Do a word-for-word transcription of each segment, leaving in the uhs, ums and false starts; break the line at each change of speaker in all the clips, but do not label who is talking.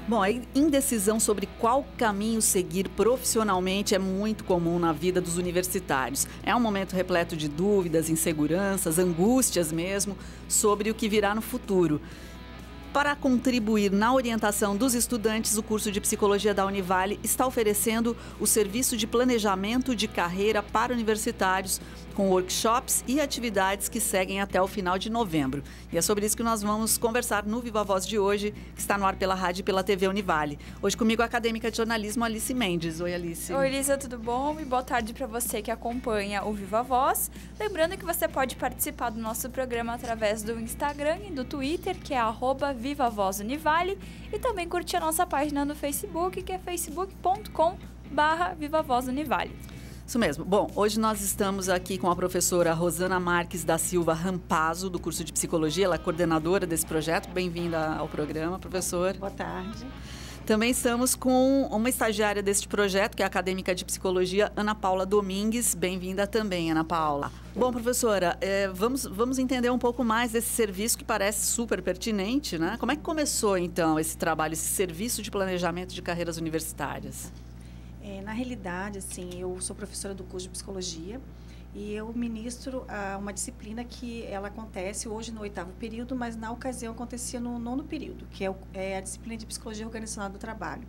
Bom, a indecisão sobre qual caminho seguir profissionalmente é muito comum na vida dos universitários. É um momento repleto de dúvidas, inseguranças, angústias mesmo, sobre o que virá no futuro. Para contribuir na orientação dos estudantes, o curso de Psicologia da Univale está oferecendo o serviço de planejamento de carreira para universitários, com workshops e atividades que seguem até o final de novembro. E é sobre isso que nós vamos conversar no Viva Voz de hoje, que está no ar pela rádio e pela T V Univale. Hoje comigo a acadêmica de jornalismo Alice Mendes. Oi, Alice.
Oi, Lisa, tudo bom? E boa tarde para você que acompanha o Viva Voz. Lembrando que você pode participar do nosso programa através do Instagram e do Twitter, que é arroba Viva Voz Univale, e também curtir a nossa página no Facebook, que é facebook ponto com barra Viva Voz Univale.
Isso mesmo. Bom, hoje nós estamos aqui com a professora Rosana Marques da Silva Rampazzo, do curso de Psicologia. Ela é coordenadora desse projeto. Bem-vinda ao programa, professora.
Boa tarde.
Também estamos com uma estagiária deste projeto, que é a acadêmica de Psicologia, Ana Paula Domingues. Bem-vinda também, Ana Paula. Bom, professora, é, vamos, vamos entender um pouco mais desse serviço que parece super pertinente, né? Como é que começou, então, esse trabalho, esse serviço de planejamento de carreiras universitárias?
É, na realidade, assim, eu sou professora do curso de Psicologia e eu ministro ah, uma disciplina que ela acontece hoje no oitavo período, mas na ocasião acontecia no nono período, que é, o, é a disciplina de Psicologia Organizacional do Trabalho.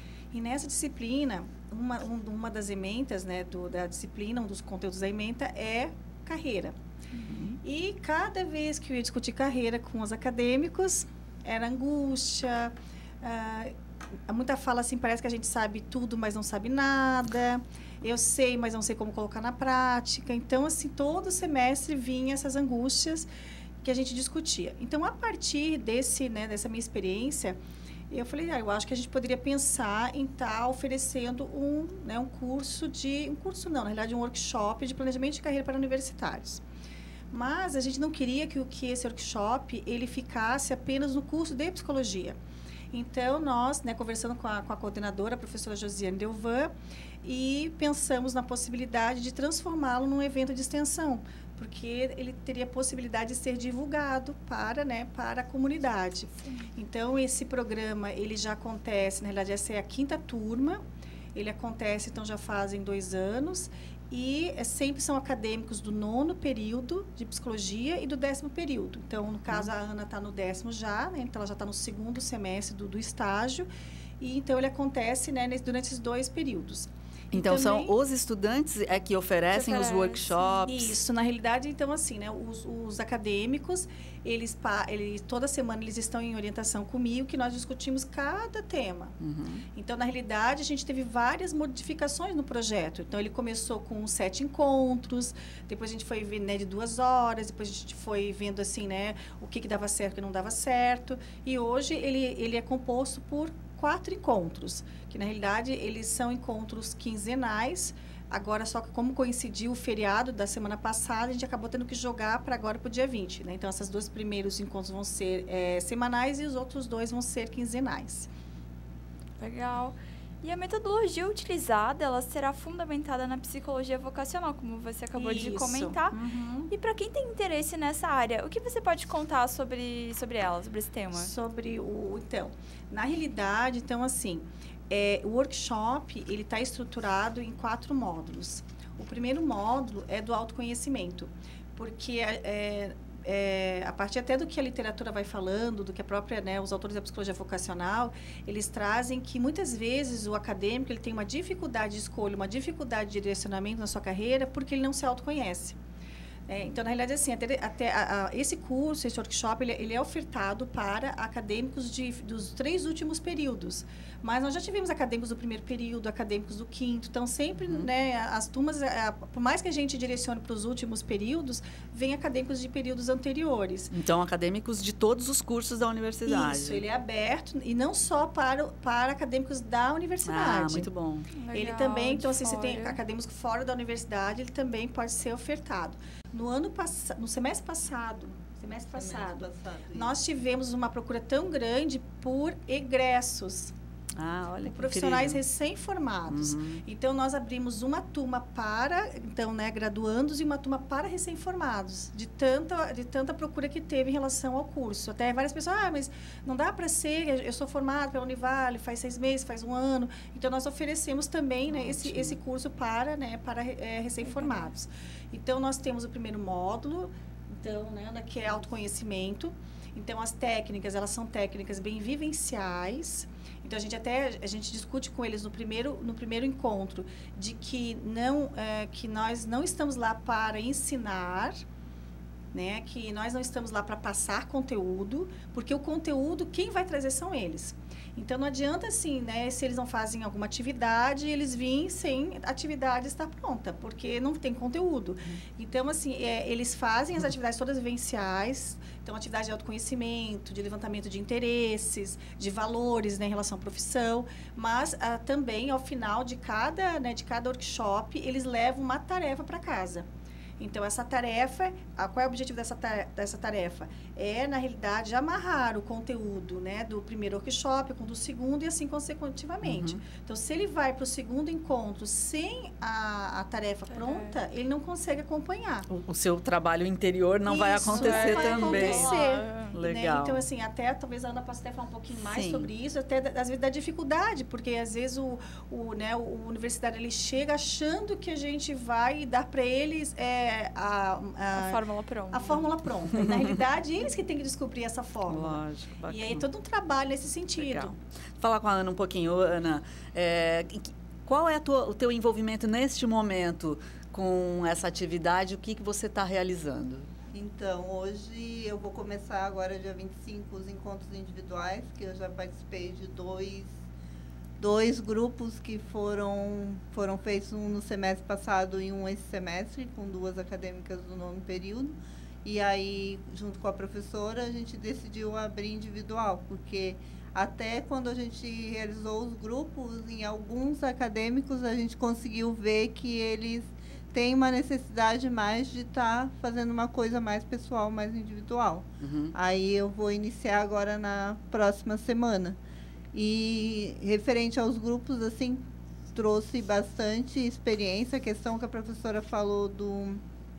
E nessa disciplina, uma, um, uma das ementas, né, do, da disciplina, um dos conteúdos da ementa é carreira. Uhum. E cada vez que eu ia discutir carreira com os acadêmicos, era angústia, ah, muita fala assim, parece que a gente sabe tudo, mas não sabe nada. Eu sei, mas não sei como colocar na prática. Então, assim, todo semestre vinha essas angústias que a gente discutia. Então, a partir desse, né, dessa minha experiência, eu falei, ah, eu acho que a gente poderia pensar em estar oferecendo um, né, um curso de... Um curso não, na realidade, um workshop de planejamento de carreira para universitários. Mas a gente não queria que, que esse workshop ele ficasse apenas no curso de psicologia. Então, nós, né, conversando com a, com a coordenadora, a professora Josiane Delvan, e pensamos na possibilidade de transformá-lo num evento de extensão, porque ele teria a possibilidade de ser divulgado para, né, para a comunidade. Sim. Então, esse programa, ele já acontece, na realidade, essa é a quinta turma, ele acontece, então, já fazem dois anos, e é, sempre são acadêmicos do nono período de psicologia e do décimo período. Então, no caso, a Ana está no décimo já, né? Então ela já está no segundo semestre do, do estágio, e então ele acontece, né, nesse, durante esses dois períodos.
Então,
também,
são os estudantes é que oferecem
oferece.
os workshops?
Isso, na realidade, então, assim, né, os, os acadêmicos, eles, eles, toda semana eles estão em orientação comigo, que nós discutimos cada tema. Uhum. Então, na realidade, a gente teve várias modificações no projeto. Então, ele começou com sete encontros, depois a gente foi vendo, né, de duas horas, depois a gente foi vendo, assim, né, o que, que dava certo e o que não dava certo. E hoje ele, ele é composto por quatro encontros, que na realidade eles são encontros quinzenais. Agora, só que como coincidiu o feriado da semana passada, a gente acabou tendo que jogar para agora, para o dia vinte, né? Então, esses dois primeiros encontros vão ser é, semanais e os outros dois vão ser quinzenais.
Legal. E a metodologia utilizada, ela será fundamentada na psicologia vocacional, como você acabou
Isso.
de comentar. Uhum. E para quem tem interesse nessa área, o que você pode contar sobre, sobre ela, sobre esse tema?
Sobre o... Então, na realidade, então, assim, é, o workshop, ele está estruturado em quatro módulos. O primeiro módulo é do autoconhecimento, porque... É, É, a partir até do que a literatura vai falando, do que a própria, né, os autores da psicologia vocacional, eles trazem que muitas vezes o acadêmico ele tem uma dificuldade de escolha, uma dificuldade de direcionamento na sua carreira porque ele não se autoconhece. É, então, na realidade, assim, até, até a, a, esse curso, esse workshop, ele, ele é ofertado para acadêmicos de, dos três últimos períodos. Mas nós já tivemos acadêmicos do primeiro período, acadêmicos do quinto. Então, sempre, uhum. né, as turmas, a, por mais que a gente direcione para os últimos períodos, vem acadêmicos de períodos anteriores.
Então, acadêmicos de todos os cursos da universidade.
Isso, ele é aberto, e não só para, para acadêmicos da universidade.
Ah, muito bom.
Legal, ele também, então, assim, você tem acadêmicos fora da universidade, ele também pode ser ofertado. No ano passado, no semestre passado, semestre passado, semestre passado nós tivemos uma procura tão grande por egressos.
Ah, olha,
profissionais recém-formados.
Uhum.
Então, nós abrimos uma turma para, então, né, graduandos e uma turma para recém-formados, de tanta, de tanta procura que teve em relação ao curso. Até várias pessoas, ah, mas não dá para ser, eu sou formado pela Univale, faz seis meses, faz um ano. Então, nós oferecemos também, né, esse, esse curso para, né, para é, recém-formados. Então, nós temos o primeiro módulo, então, né, que é autoconhecimento. Então, as técnicas, elas são técnicas bem vivenciais. Então, a gente até a gente discute com eles no primeiro, no primeiro encontro de que, não, é, que nós não estamos lá para ensinar, né? Que nós não estamos lá para passar conteúdo, porque o conteúdo, quem vai trazer são eles. Então, não adianta, assim, né, se eles não fazem alguma atividade, eles vêm sem atividade estar pronta, porque não tem conteúdo. Então, assim, é, eles fazem as atividades todas vivenciais, então, atividade de autoconhecimento, de levantamento de interesses, de valores, né, em relação à profissão, mas ah, também, ao final de cada, né, de cada workshop, eles levam uma tarefa para casa. Então, essa tarefa, a, qual é o objetivo dessa, dessa tarefa? É, na realidade, amarrar o conteúdo, né, do primeiro workshop com o do segundo e assim consecutivamente. Uhum. Então, se ele vai para o segundo encontro sem a, a tarefa é. pronta, ele não consegue acompanhar.
O, o seu trabalho interior não
Isso,
vai acontecer
vai
também.
Acontecer.
Legal.
Né? Então, assim, até talvez a Ana possa até falar um pouquinho mais
Sim.
sobre isso, até às vezes da dificuldade, porque às vezes o, o, né, o universitário ele chega achando que a gente vai dar para eles é, a, a,
a fórmula pronta.
A fórmula pronta. E, na realidade, eles que têm que descobrir essa fórmula.
Lógico, bacana.
E aí todo um trabalho nesse sentido.
Legal. Vou falar com a Ana um pouquinho. Ana, é, qual é a tua, o teu envolvimento neste momento com essa atividade? O que, que você está realizando?
Então, hoje eu vou começar agora, dia vinte e cinco, os encontros individuais, que eu já participei de dois, dois grupos que foram, foram feitos, um no semestre passado e um esse semestre, com duas acadêmicas do nono período. E aí, junto com a professora, a gente decidiu abrir individual, porque até quando a gente realizou os grupos, em alguns acadêmicos, a gente conseguiu ver que eles tem uma necessidade mais de estar tá fazendo uma coisa mais pessoal, mais individual. Uhum. Aí eu vou iniciar agora na próxima semana. E referente aos grupos, assim, trouxe bastante experiência. A questão que a professora falou do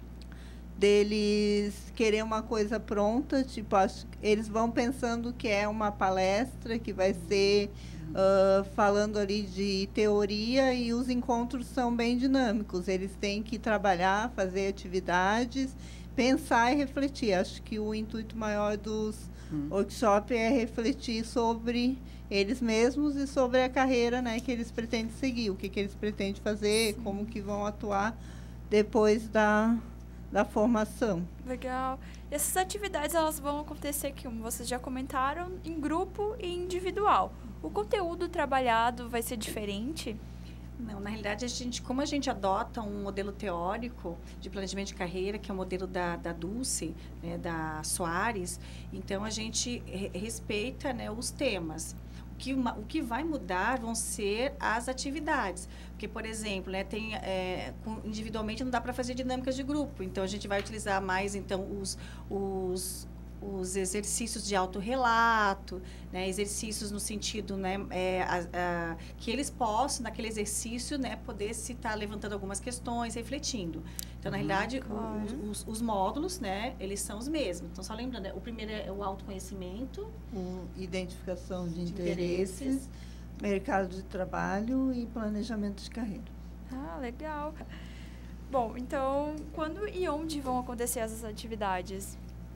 deles querer uma coisa pronta, tipo, acho, eles vão pensando que é uma palestra, que vai ser Uh, falando ali de teoria, e os encontros são bem dinâmicos. Eles têm que trabalhar, fazer atividades, pensar e refletir. Acho que o intuito maior dos hum. workshops é refletir sobre eles mesmos e sobre a carreira, né, que eles pretendem seguir, o que, que eles pretendem fazer, Sim. como que vão atuar depois da, da formação.
Legal. E essas atividades, elas vão acontecer, como vocês já comentaram, em grupo e individual. O conteúdo trabalhado vai ser diferente?
Não, na realidade, a gente, como a gente adota um modelo teórico de planejamento de carreira, que é o modelo da, da Dulce, né, da Soares, então a gente re respeita, né, os temas. O que, o que vai mudar vão ser as atividades. Porque, por exemplo, né, tem, é, individualmente não dá para fazer dinâmicas de grupo, então a gente vai utilizar mais então, os... os os exercícios de autorrelato, né, exercícios no sentido, né, é, a, a, que eles possam, naquele exercício, né, poder se estar tá levantando algumas questões, refletindo. Então, na uhum, realidade, claro. os, os, os módulos, né, eles são os mesmos. Então, só lembrando, né, o primeiro é o autoconhecimento.
O identificação de, de interesses, interesses, mercado de trabalho e planejamento de carreira.
Ah, legal. Bom, então, quando e onde vão acontecer essas atividades?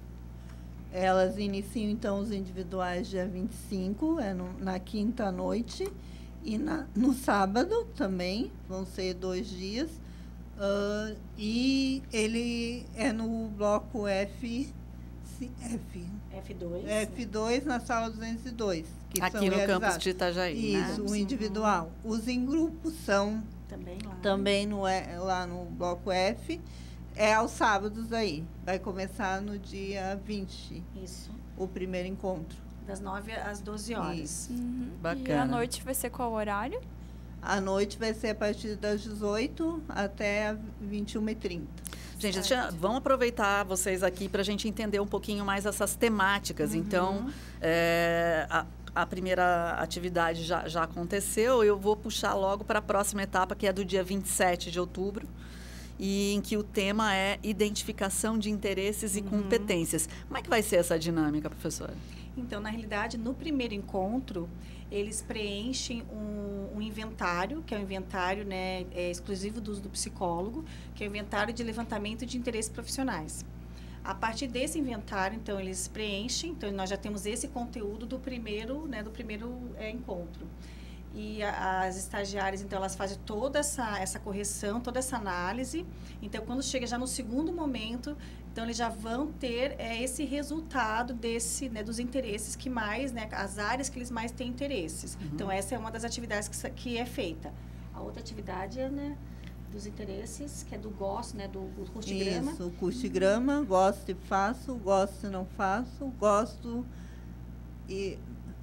Elas iniciam, então, os individuais dia vinte e cinco, é no, na quinta à noite, e na, no sábado também, vão ser dois dias. Uh, e ele é no bloco F, F,
F dois,
F dois, na sala duzentos e dois. Que
aqui
são
no
realizados.
campus de Itajaí,
Isso,
né?
o individual. Os em grupo são
também, lá.
também no, lá no bloco F. É aos sábados aí. Vai começar no dia vinte.
Isso.
O primeiro encontro.
Das nove às doze horas.
Uhum.
Bacana.
E à noite vai ser qual horário?
À noite vai ser a partir das dezoito até vinte e uma e trinta.
Gente, deixa, vamos aproveitar vocês aqui para a gente entender um pouquinho mais essas temáticas. Uhum. Então, é, a, a primeira atividade já, já aconteceu, eu vou puxar logo para a próxima etapa, que é do dia vinte e sete de outubro, e em que o tema é identificação de interesses e uhum. competências. Como é que vai ser essa dinâmica, professora?
Então, na realidade, no primeiro encontro, eles preenchem um, um inventário, que é um inventário, né, é, exclusivo do uso do psicólogo, que é o inventário de levantamento de interesses profissionais. A partir desse inventário, então, eles preenchem, então nós já temos esse conteúdo do primeiro, né, do primeiro é, encontro. E a, as estagiárias, então, elas fazem toda essa, essa correção, toda essa análise. Então, quando chega já no segundo momento, então, eles já vão ter é, esse resultado desse, né, dos interesses que mais, né, as áreas que eles mais têm interesses. Uhum. Então, essa é uma das atividades que, que é feita. A outra atividade é, né, dos interesses, que é do gosto, né, do, do curtigrama.
Isso, o curtigrama, uhum. gosto e faço, gosto e não faço, gosto e...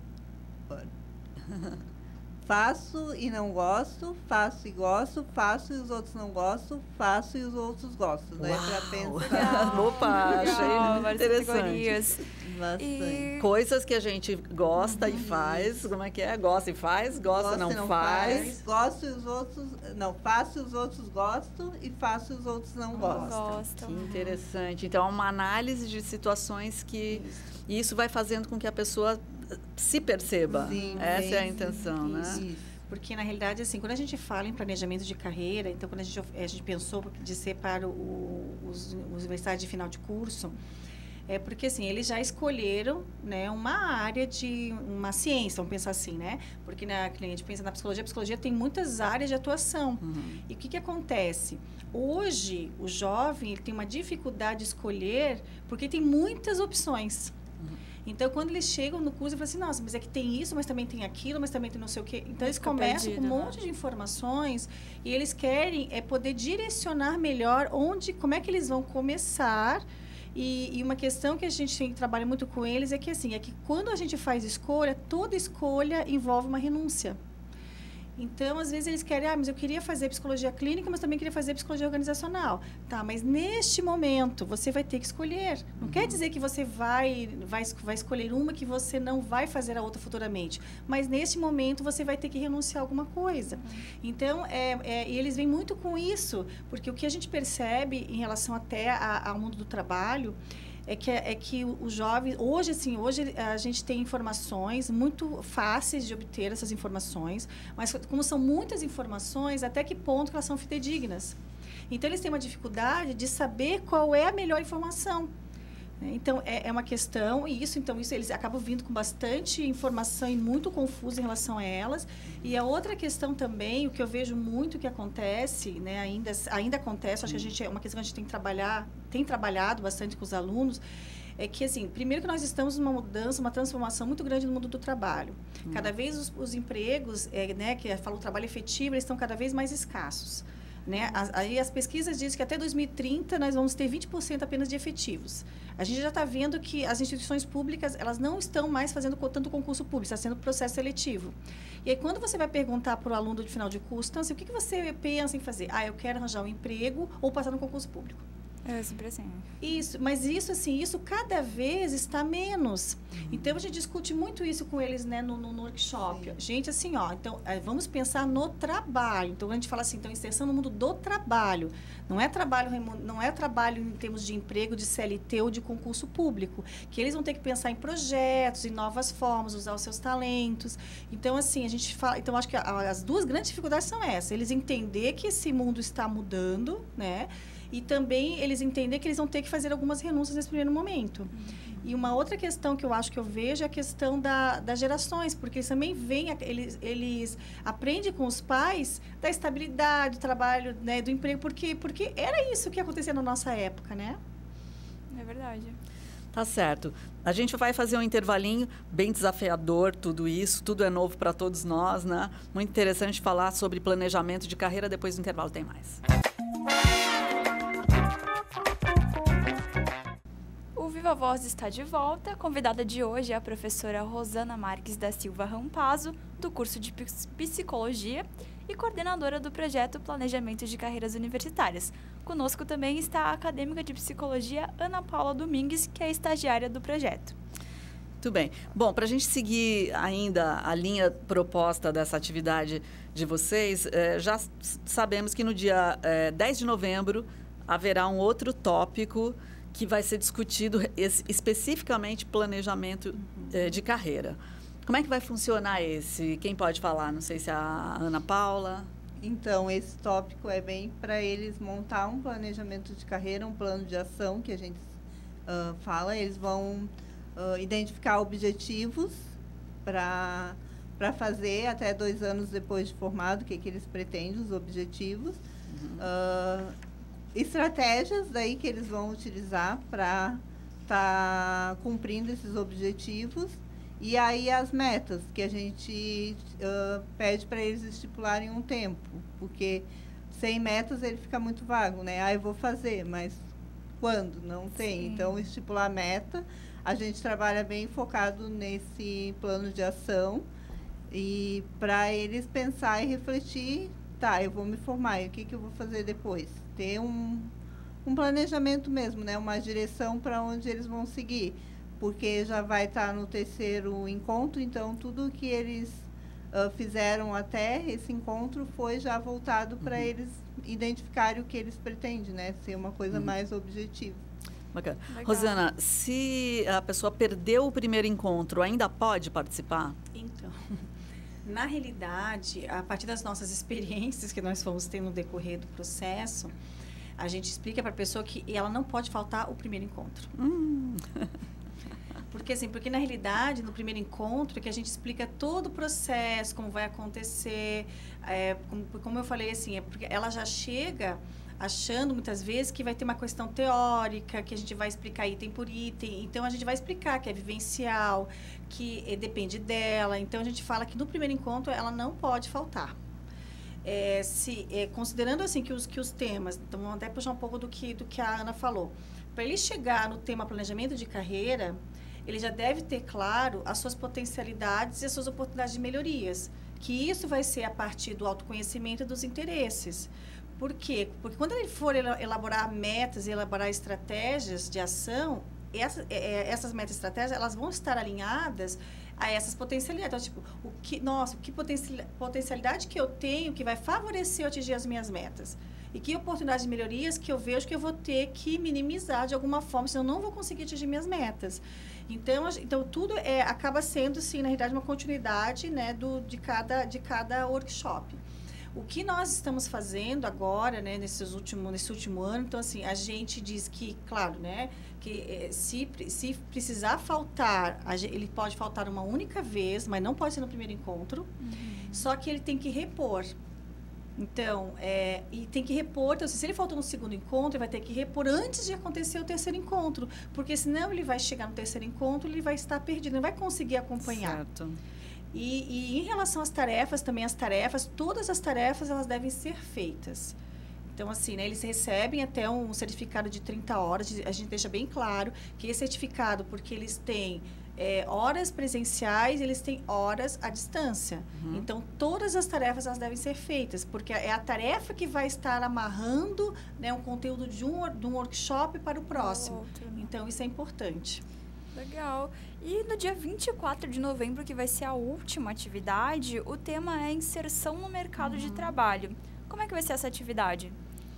faço e não gosto, faço e gosto, faço e os outros não gostam, faço e os outros gostam. Daí para pensar.
Opa, achei interessante.
E...
Coisas que a gente gosta uhum. e faz. Como é que é? Gosta e faz, gosta e não, não faz. faz.
Gosto e os outros... Não, faço e os outros gostam e faço e os outros não, não gostam.
gostam.
Que interessante. Então, é uma análise de situações que... Isso. E isso vai fazendo com que a pessoa se perceba. Sim, Essa sim, é a intenção, sim, né?
Isso. Porque, na realidade, assim, quando a gente fala em planejamento de carreira, então, quando a gente, a gente pensou de ser para o, os, os universitários de final de curso, é porque, assim, eles já escolheram, né, uma área de uma ciência, vamos pensar assim, né? Porque na, a gente pensa na psicologia, a psicologia tem muitas áreas de atuação. Uhum. E o que, que acontece? Hoje, o jovem ele tem uma dificuldade de escolher porque tem muitas opções. Então, quando eles chegam no curso, eles falam assim, nossa, mas é que tem isso, mas também tem aquilo, mas também tem não sei o quê. Então, eles começam com um monte né? de informações e eles querem é, poder direcionar melhor onde, como é que eles vão começar. E, e uma questão que a gente tem, trabalha muito com eles é que, assim, é que quando a gente faz escolha, toda escolha envolve uma renúncia. Então, às vezes, eles querem, ah, mas eu queria fazer psicologia clínica, mas também queria fazer psicologia organizacional. Tá, mas neste momento, você vai ter que escolher. Não uhum. quer dizer que você vai, vai, vai escolher uma que você não vai fazer a outra futuramente. Mas, neste momento, você vai ter que renunciar a alguma coisa. Uhum. Então, é, é, e eles vêm muito com isso, porque o que a gente percebe em relação até a, ao mundo do trabalho, é que, é que o jovem, hoje, assim, hoje a gente tem informações muito fáceis de obter essas informações, mas como são muitas informações, até que ponto que elas são fidedignas? Então, eles têm uma dificuldade de saber qual é a melhor informação. Então, é, é uma questão, e isso, então, isso eles acabam vindo com bastante informação e muito confusa em relação a elas. E a outra questão também, o que eu vejo muito que acontece, né, ainda, ainda acontece, acho que a gente, é uma questão que a gente tem que trabalhar, tem trabalhado bastante com os alunos, é que, assim, primeiro que nós estamos numa mudança, uma transformação muito grande no mundo do trabalho. Hum. Cada vez os, os empregos, é, né, que fala o trabalho efetivo, eles estão cada vez mais escassos. Né? As, aí as pesquisas dizem que até dois mil e trinta nós vamos ter vinte por cento apenas de efetivos. A gente já está vendo que as instituições públicas elas não estão mais fazendo tanto concurso público, está sendo processo seletivo. E aí quando você vai perguntar para o aluno de final de curso, então, assim, o que, que você pensa em fazer? Ah, eu quero arranjar um emprego ou passar no concurso público.
É sempre assim.
Isso, mas isso, assim, isso cada vez está menos. Uhum. Então, a gente discute muito isso com eles, né, no, no, no workshop. Sim. Gente, assim, ó, então, vamos pensar no trabalho. Então, a gente fala assim, então, inserção no mundo do trabalho. Não é trabalho, não é trabalho em termos de emprego, de C L T ou de concurso público. Que eles vão ter que pensar em projetos, em novas formas, usar os seus talentos. Então, assim, a gente fala... Então, acho que a, as duas grandes dificuldades são essas. Eles entender que esse mundo está mudando, né? E também eles entender que eles vão ter que fazer algumas renúncias nesse primeiro momento. Uhum. E uma outra questão que eu acho que eu vejo é a questão da, das gerações, porque eles também vêm, eles, eles aprendem com os pais da estabilidade, do trabalho, né, do emprego, porque, porque era isso que acontecia na nossa época, né?
É verdade.
Tá certo. A gente vai fazer um intervalinho bem desafiador, tudo isso, tudo é novo para todos nós, né? Muito interessante falar sobre planejamento de carreira, depois do intervalo tem mais.
O Viva Voz está de volta. A convidada de hoje é a professora Rosana Marques da Silva Rampazzo, do curso de Psicologia e coordenadora do projeto Planejamento de Carreiras Universitárias. Conosco também está a acadêmica de Psicologia Ana Paula Domingues, que é estagiária do projeto.
Muito bem. Bom, para a gente seguir ainda a linha proposta dessa atividade de vocês, eh, já s- sabemos que no dia eh, dez de novembro haverá um outro tópico que vai ser discutido es- especificamente planejamento eh, de carreira. Como é que vai funcionar esse? Quem pode falar? Não sei se é a Ana Paula.
Então, esse tópico é bem para eles montar um planejamento de carreira, um plano de ação que a gente ah, fala. Eles vão ah, identificar objetivos para para fazer até dois anos depois de formado, o que, que eles pretendem, os objetivos. Ah, estratégias daí que eles vão utilizar para estar cumprindo esses objetivos. E aí as metas, que a gente uh, pede para eles estipularem um tempo, porque sem metas ele fica muito vago, né? Ah, eu vou fazer, mas quando? Não tem.
Sim.
Então, estipular meta, a gente trabalha bem focado nesse plano de ação e para eles pensar e refletir, tá, eu vou me formar, e o que, que eu vou fazer depois? Ter um, um planejamento mesmo, né? Uma direção para onde eles vão seguir. Porque já vai estar no terceiro encontro, então tudo que eles uh, fizeram até esse encontro foi já voltado para
Uhum.
eles identificarem o que eles pretendem, né? Ser uma coisa
Uhum.
mais objetiva.
Bacana.
Legal.
Rosana, se a pessoa perdeu o primeiro encontro, ainda pode participar?
Então, na realidade, a partir das nossas experiências que nós fomos tendo no decorrer do processo, a gente explica para a pessoa que ela não pode faltar o primeiro encontro.
Hum.
Porque, assim, porque na realidade, no primeiro encontro, é que a gente explica todo o processo, como vai acontecer, é, como, como eu falei, assim, é porque ela já chega achando, muitas vezes, que vai ter uma questão teórica, que a gente vai explicar item por item. Então, a gente vai explicar que é vivencial, que eh, depende dela. Então, a gente fala que no primeiro encontro, ela não pode faltar. É, se, é, considerando, assim, que os, que os temas... Então, vamos até puxar um pouco do que, do que a Ana falou. Para ele chegar no tema planejamento de carreira, ele já deve ter claro as suas potencialidades e as suas oportunidades de melhorias. Que isso vai ser a partir do autoconhecimento e dos interesses. Por quê? Porque quando ele for elaborar metas e elaborar estratégias de ação, essa, é, essas metas e estratégias, elas vão estar alinhadas a essas potencialidades. Então, tipo, o que, nossa, que potencialidade que eu tenho que vai favorecer eu atingir as minhas metas? E que oportunidades de melhorias que eu vejo que eu vou ter que minimizar de alguma forma, senão eu não vou conseguir atingir minhas metas. Então, então tudo é, acaba sendo, sim, na realidade, uma continuidade, né, do, de, cada, de cada workshop. O que nós estamos fazendo agora, né, nesses último, nesse último ano, então, assim, a gente diz que, claro, né, que eh, se, se precisar faltar, a gente, ele pode faltar uma única vez, mas não pode ser no primeiro encontro,
Uhum.
só que ele tem que repor. Então, é, e tem que repor, então, se ele faltou no segundo encontro, ele vai ter que repor antes de acontecer o terceiro encontro, porque senão ele vai chegar no terceiro encontro, ele vai estar perdido, não vai conseguir acompanhar.
Certo.
E, e em relação às tarefas, também as tarefas, todas as tarefas, elas devem ser feitas. Então, assim, né, eles recebem até um certificado de trinta horas, a gente deixa bem claro que esse certificado, porque eles têm é, horas presenciais, eles têm horas à distância.
Uhum.
Então, todas as tarefas, elas devem ser feitas, porque é a tarefa que vai estar amarrando, né, um conteúdo de um, de um workshop para o próximo.
Outro.
Então, isso é importante.
Legal. E no dia vinte e quatro de novembro, que vai ser a última atividade, o tema é inserção no mercado de trabalho. Como é que vai ser essa atividade?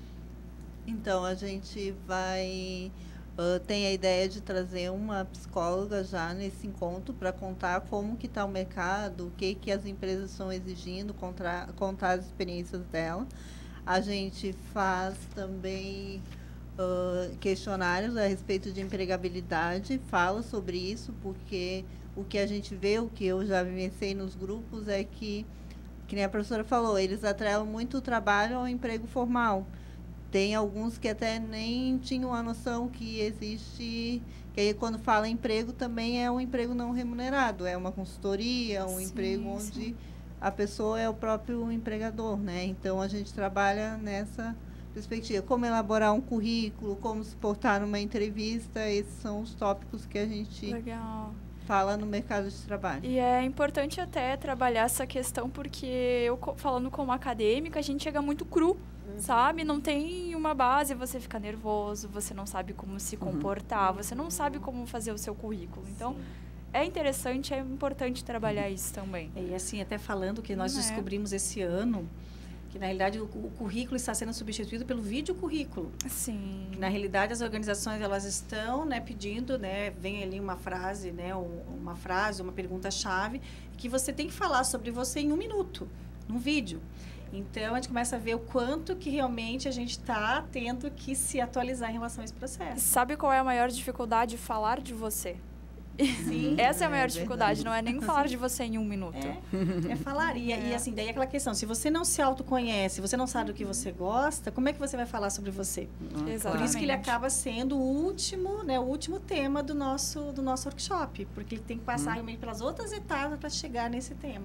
Então, a gente vai... Uh, tem a ideia de trazer uma psicóloga já nesse encontro para contar como que está o mercado, o que, que as empresas estão exigindo, contra, contar as experiências dela. A gente faz também uh, questionários a respeito de empregabilidade, fala sobre isso, porque o que a gente vê, o que eu já vivenciei nos grupos é que, que nem a professora falou, eles atrelam muito o trabalho ao emprego formal. Tem alguns que até nem tinham a noção que existe, que aí quando fala emprego também é um emprego não remunerado, é uma consultoria, um
Sim,
emprego onde
sim.
a pessoa é o próprio empregador, né? Então, a gente trabalha nessa perspectiva. Como elaborar um currículo, como se portar numa entrevista, esses são os tópicos que a gente
Legal.
fala no mercado de trabalho.
E é importante até trabalhar essa questão, porque eu, co- falando como acadêmica, a gente chega muito cru, sabe? Não tem uma base, você fica nervoso, você não sabe como se comportar, você não sabe como fazer o seu currículo. Então, é interessante, é importante trabalhar isso também.
E assim, até falando que nós
Não é.
descobrimos esse ano que, na realidade, o, o currículo está sendo substituído pelo vídeo currículo.
Sim.
Na realidade, as organizações, elas estão, né, pedindo, né, vem ali uma frase, né, um, uma frase, uma pergunta-chave, que você tem que falar sobre você em um minuto, num vídeo. Então, a gente começa a ver o quanto que realmente a gente está tendo que se atualizar em relação a esse processo.
Sabe qual é a maior dificuldade? Falar de você.
Sim.
Essa é a maior
É
dificuldade,
verdade.
não é nem falar de você em um minuto.
É, é falar. E,
É.
e assim, daí aquela questão, se você não se autoconhece, você não sabe do que você gosta, como é que você vai falar sobre você?
Exatamente.
Por isso que ele acaba sendo o último, né, o último tema do nosso, do nosso workshop, porque ele tem que passar realmente pelas outras etapas para chegar nesse tema.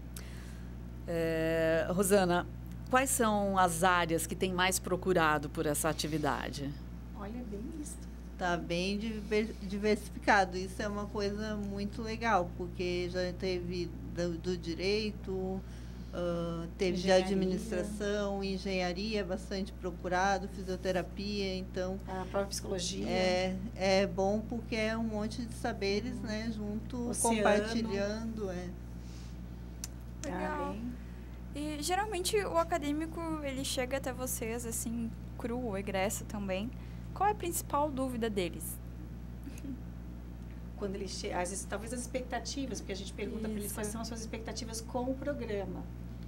É, Rosana, quais são as áreas que têm mais procurado por essa atividade?
Olha, bem isso.
Está bem diver- diversificado. Isso é uma coisa muito legal, porque já teve do, do direito, ah, teve
Engenharia.
de administração, engenharia bastante procurado, fisioterapia, então
A própria psicologia.
é, é bom porque é um monte de saberes, né, junto,
Oceano.
compartilhando. É.
Legal.
Ah, bem.
E geralmente o acadêmico, ele chega até vocês assim, cru, ou egresso também. Qual é a principal dúvida deles?
Quando ele chega, às vezes, talvez as expectativas, porque a gente pergunta para eles
Isso.
quais são as suas expectativas com o programa.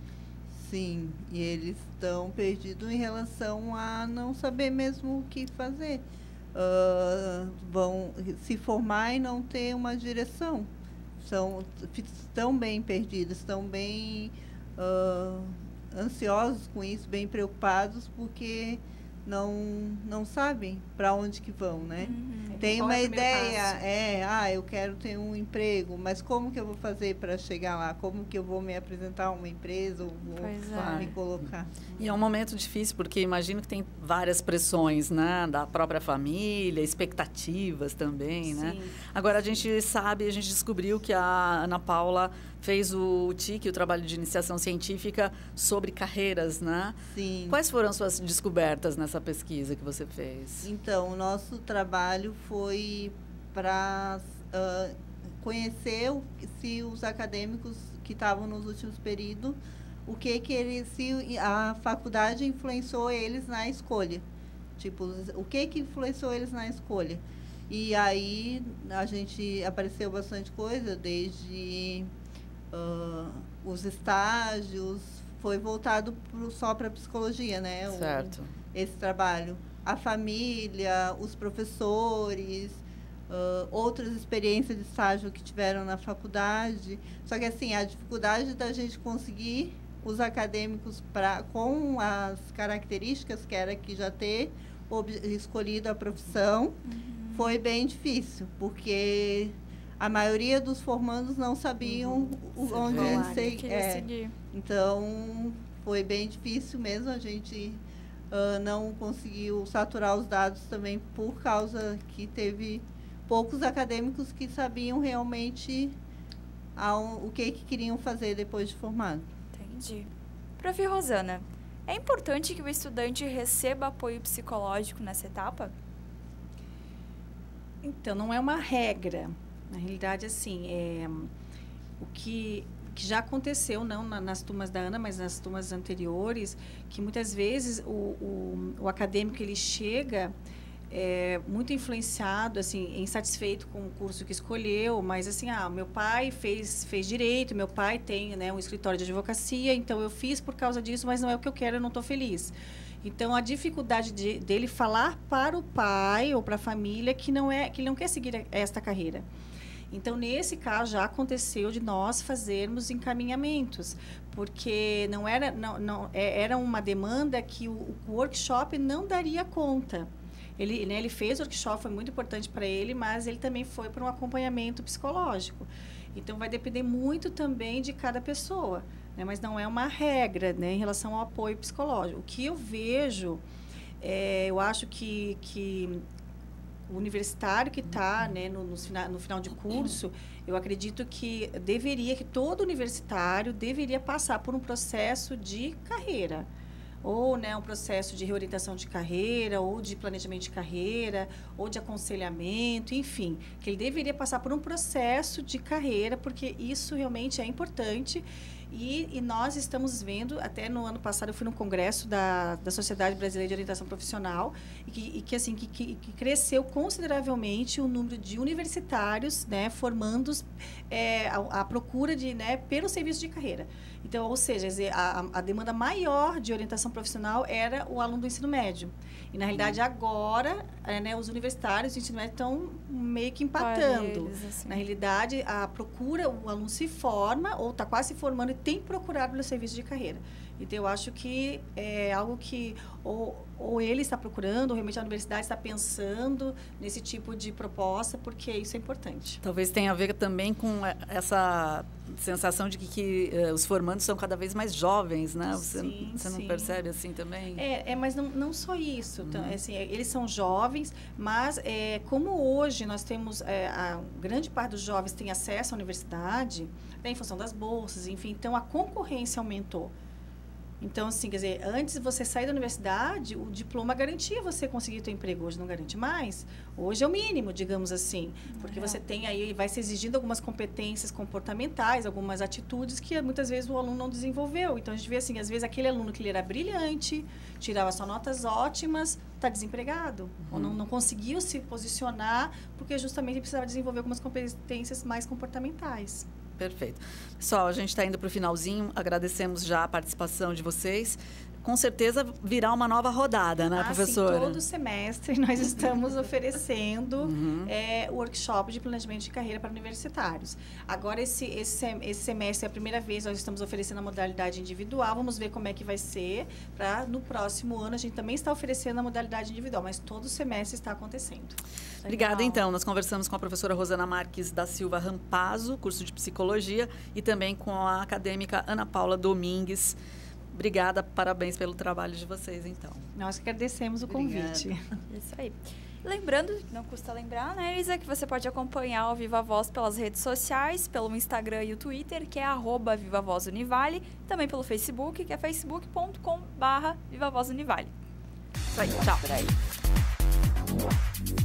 Sim, e eles estão perdidos em relação a não saber mesmo o que fazer. Ah, vão se formar e não ter uma direção. São, estão bem perdidos, estão bem ah, ansiosos com isso, bem preocupados, porque não, não sabem para onde que vão, né?
Uhum.
Tem
Qual é
uma
o primeiro
ideia,
passo?
é, ah, eu quero ter um emprego, mas como que eu vou fazer para chegar lá? Como que eu vou me apresentar a uma empresa ou vou
Pois é.
me colocar?
E é um momento difícil, porque imagino que tem várias pressões, né? Da própria família, expectativas também, né?
Sim.
Agora, a gente sabe, a gente descobriu que a Ana Paula fez o T I C, o trabalho de iniciação científica, sobre carreiras, né?
Sim.
Quais foram as suas descobertas nessa pesquisa que você fez?
Então, o nosso trabalho foi para conhecer o, se os acadêmicos que estavam nos últimos períodos, o que que eles, se a faculdade influenciou eles na escolha. Tipo, o que que influenciou eles na escolha. E aí a gente apareceu bastante coisa, desde uh, os estágios, foi voltado pro, só para psicologia, né? O-
Certo.
esse trabalho. A família, os professores, uh, outras experiências de estágio que tiveram na faculdade. Só que, assim, a dificuldade da gente conseguir os acadêmicos pra, com as características que era que já ter ob- escolhido a profissão,
Uhum.
foi bem difícil, porque a maioria dos formandos não sabiam o-
Você
onde
vê.
eles
Eu
se-
queria
é,
seguir.
então, foi bem difícil mesmo. A gente ah, não conseguiu saturar os dados também por causa que teve poucos acadêmicos que sabiam realmente ao- o que, que queriam fazer depois de formado.
Entendi. Prof. Rosana, é importante que o estudante receba apoio psicológico nessa etapa?
Então, não é uma regra. Na realidade, assim, é, o que, que já aconteceu, não na- nas turmas da Ana, mas nas turmas anteriores, que muitas vezes o, o, o acadêmico ele chega é, muito influenciado, assim, insatisfeito com o curso que escolheu, mas assim, ah, meu pai fez, fez direito, meu pai tem, né, um escritório de advocacia, então eu fiz por causa disso, mas não é o que eu quero, eu não estou feliz. Então, a dificuldade de, dele falar para o pai ou para a família que não é que ele não quer seguir esta carreira. Então, nesse caso, já aconteceu de nós fazermos encaminhamentos, porque não era, não, não, é- era uma demanda que o, o workshop não daria conta. Ele, né, ele fez o workshop, foi muito importante para ele, mas ele também foi para um acompanhamento psicológico. Então, vai depender muito também de cada pessoa, né, mas não é uma regra, né, em relação ao apoio psicológico. O que eu vejo, é, eu acho que, que o universitário que está, né, no, no, final, no final de curso, eu acredito que deveria, que todo universitário deveria passar por um processo de carreira. ou né, um processo de reorientação de carreira, ou de planejamento de carreira, ou de aconselhamento, enfim, que ele deveria passar por um processo de carreira, porque isso realmente é importante. E, e nós estamos vendo, até no ano passado eu fui num congresso da, da Sociedade Brasileira de Orientação Profissional, e que, e que, assim, que, que, que cresceu consideravelmente o número de universitários, né, formandos é, a, a procura de, né, pelo serviço de carreira. Então, ou seja, a, a demanda maior de orientação profissional era o aluno do ensino médio. E, na realidade, agora, é, né, os universitários do ensino médio estão meio que empatando.
Eles, assim.
Na realidade, a procura, o aluno se forma ou está quase se formando e tem procurado pelo serviço de carreira. Então, eu acho que é algo que ou, ou ele está procurando, ou realmente a universidade está pensando nesse tipo de proposta, porque isso é importante.
Talvez tenha a ver também com essa sensação de que, que uh, os formandos são cada vez mais jovens, né? Você,
sim,
você não
sim.
percebe assim também?
É, é mas não, não só isso.
Uhum.
Então, assim, eles são jovens, mas é, como hoje nós temos, é, a grande parte dos jovens tem acesso à universidade, né, em função das bolsas, enfim, então a concorrência aumentou. Então, assim, quer dizer, antes de você sair da universidade, o diploma garantia você conseguir teu emprego. Hoje não garante mais. Hoje é o mínimo, digamos assim. Porque é. você tem aí, vai se exigindo algumas competências comportamentais, algumas atitudes que muitas vezes o aluno não desenvolveu. Então, a gente vê assim, às vezes aquele aluno que ele era brilhante, tirava só notas ótimas, está desempregado. Uhum. Ou não, não conseguiu se posicionar, porque justamente ele precisava desenvolver algumas competências mais comportamentais.
Perfeito. Pessoal, a gente está indo para o finalzinho. Agradecemos já a participação de vocês. Com certeza virá uma nova rodada, né,
ah,
professora?
Sim, todo semestre nós estamos oferecendo uhum. é, workshop de planejamento de carreira para universitários. Agora, esse, esse, esse semestre é a primeira vez que nós estamos oferecendo a modalidade individual. Vamos ver como é que vai ser. Para no próximo ano, a gente também está oferecendo a modalidade individual, mas todo semestre está acontecendo.
Obrigada,
Legal.
então. Nós conversamos com a professora Rosana Marques da Silva Rampazzo, curso de Psicologia, e também com a acadêmica Ana Paula Domingues. Obrigada, parabéns pelo trabalho de vocês, então.
Nós que agradecemos o
Obrigada.
convite.
Isso aí. Lembrando, não custa lembrar, né, Elisa, que você pode acompanhar o Viva Voz pelas redes sociais, pelo Instagram e o Twitter, que é arroba Viva Voz Univale, também pelo Facebook, que é facebook ponto com barra Viva Voz Univale.
Isso aí, tchau.
Por aí.